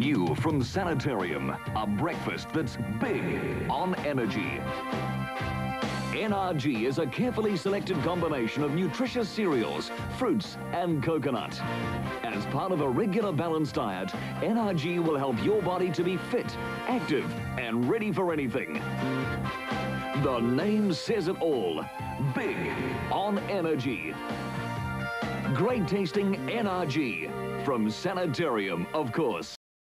New from Sanitarium, a breakfast that's big on energy. NRG is a carefully selected combination of nutritious cereals, fruits and coconut. As part of a regular balanced diet, NRG will help your body to be fit, active and ready for anything. The name says it all. Big on energy. Great tasting NRG from Sanitarium, of course.